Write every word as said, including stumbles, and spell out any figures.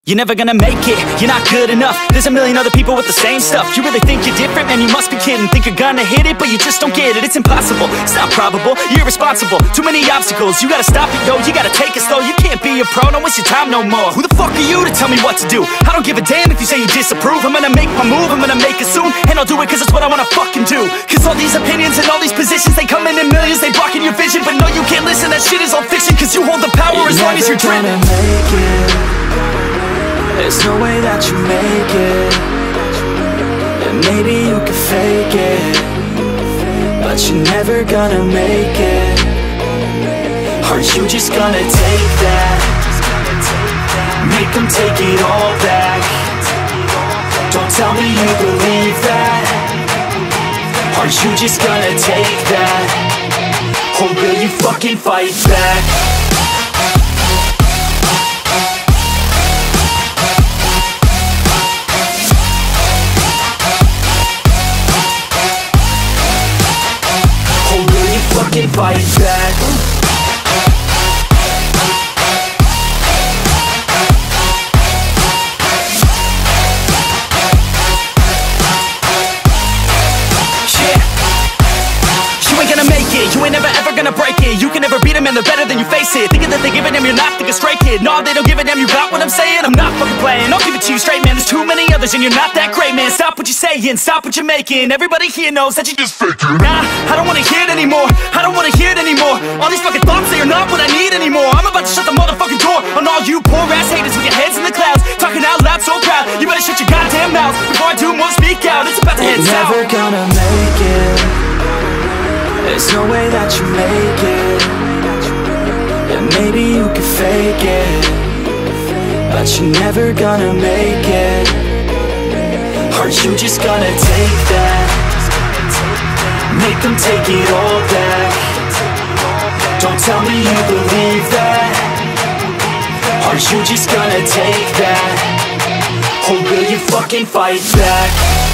You're never gonna make it, you're not good enough. There's a million other people with the same stuff. You really think you're different? Man, you must be kidding. Think you're gonna hit it, but you just don't get it. It's impossible, it's not probable, you're irresponsible. Too many obstacles, you gotta stop it, yo. You gotta take it slow, you can't be a pro. Don't waste your time no more. Who the fuck are you to tell me what to do? I don't give a damn if you say you disapprove. I'm gonna make my move, I'm gonna make it soon. And I'll do it cause it's what I wanna fucking do. Cause all these opinions and all these positions, they come in in millions, they blocking your vision. But no, you can't listen, that shit is all fiction. Cause you hold the power you're as long as you're dreaming. There's no way that you make it. And maybe you can fake it, but you're never gonna make it. Are you just gonna take that? Make them take it all back. Don't tell me you believe that. Are you just gonna take that? Or will you fucking fight back? Fucking fight back. You ain't gonna make it, you ain't never ever gonna break it. You can never beat them and they're better than you face it. Thinking that they give a damn, you're not thinking straight, kid. No, they don't give a damn, you got what I'm saying? I'm not fucking playing, I'll give it to you straight, man. There's too many others and you're not that great, man. Stop what you're saying, stop what you're making. Everybody here knows that you just faking. Nah, I don't wanna hear it anymore, I don't wanna hear it anymore. All these fucking thoughts, they are not what I need anymore. I'm about to shut the motherfucking door on all you poor ass haters with your heads in the clouds, talking out loud so proud. You better shut your goddamn mouth before I do more speak out. It's about to head south. Never gonna make it. There's no way that you make it. And maybe you can fake it, but you're never gonna make it. Are you just gonna take that? Make them take it all back. Don't tell me you believe that. Are you just gonna take that? Or will you fucking fight back?